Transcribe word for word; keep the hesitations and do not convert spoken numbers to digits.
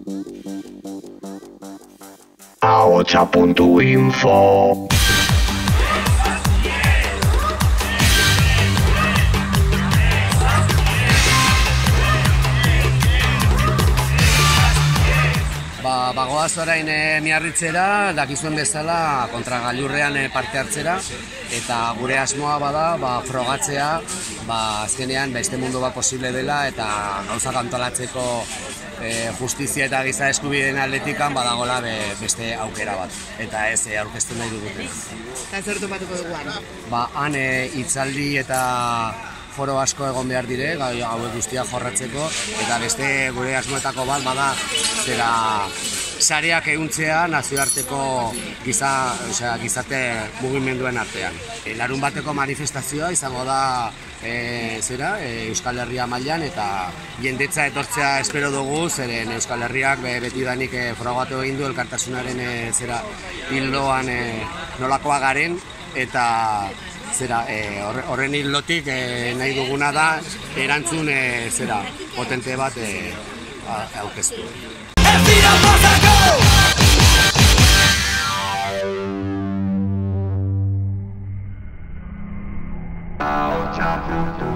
ahotsa puntu info. Ba, bagoaz orain e, Miarritzera, dakizuen bezala kontra gailurrean e, parte hartzera, eta gure asmoa bada ba, frogatzea, ba, azkenean beste mundu bat posible dela eta gauzak antolatzeko e, justizia eta giza eskubideen atletikan badagola be, beste aukera bat, eta ez e, aurkeztu nahi dugute. Eta zer topatuko duguan? Ba, han e, hitzaldi eta foro asko egon behar dire, hauek guztiak jorratzeko, eta beste gure asmoetako bat bada zera sareak ehuntzea nazioarteko giza, osea, gizarte mugimenduen artean. E, larun bateko manifestazioa izango da e, zera, e, Euskal Herria mailan eta jendetza etortzea espero dugu, zeren Euskal Herriak be, betidanik e, frogatu egin du elkartasunaren e, zera hildoan e, nolakoa garen, eta zera, e, horren hildotik e, nahi duguna da erantzun e, zera, potente bat e, aurkeztu. ahotsa puntu